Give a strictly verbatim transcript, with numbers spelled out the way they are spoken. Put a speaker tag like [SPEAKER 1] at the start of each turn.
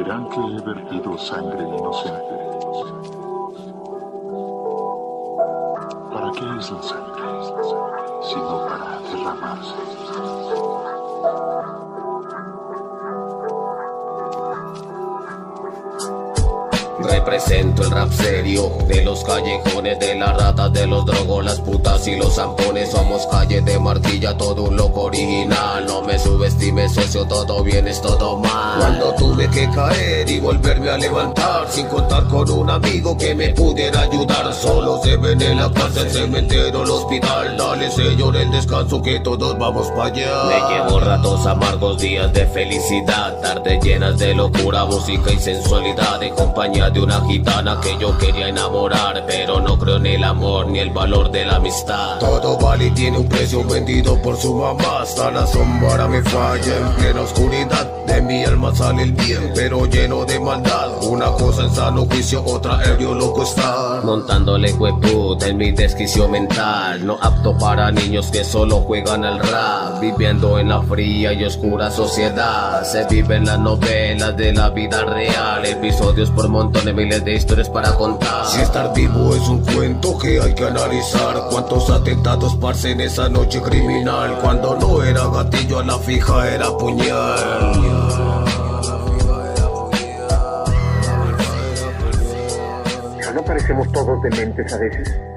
[SPEAKER 1] Creerán que he vertido sangre inocente. ¿Para qué es la sangre? Sino para derramarse.
[SPEAKER 2] Represento el rap serio de los callejones, de las ratas, de los drogos, las putas y los zampones. Somos calle de Martilla, todo un loco original. No me subestimes, socio, todo bien es todo mal. Cuando tuve que caer y volverme a levantar, sin contar con un amigo que me pudiera ayudar. Solo se ven en la cárcel, cementerio, el hospital. Dale, señor, el descanso que todos vamos para allá. Me llevo ratos amargos, días de felicidad, tardes llenas de locura, música y sensualidad, en compañía de una gitana que yo quería enamorar, pero no creo en el amor ni el valor de la amistad. Todo vale y tiene un precio, vendido por su mamá. Hasta la sombra me falla en plena oscuridad. De mi alma sale el bien, pero lleno de maldad. Una cosa en sano juicio, otra ebrio loco está. Montándole hueputa en mi desquicio mental, no apto para niños que solo juegan al rap. Viviendo en la fría y oscura sociedad, se viven las novelas de la vida real. Episodios por montones, miles de historias para contar. Si estar vivo es un cuento que hay que analizar. Cuántos atentados parce en esa noche criminal. Cuando no era gatillo a la fija era puñal.
[SPEAKER 3] ¿No parecemos todos dementes a veces?